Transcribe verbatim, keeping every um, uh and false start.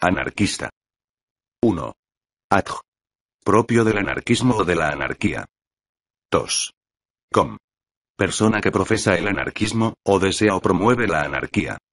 Anarquista. uno. Adj. Propio del anarquismo o de la anarquía. dos. Com. Persona que profesa el anarquismo, o desea o promueve la anarquía.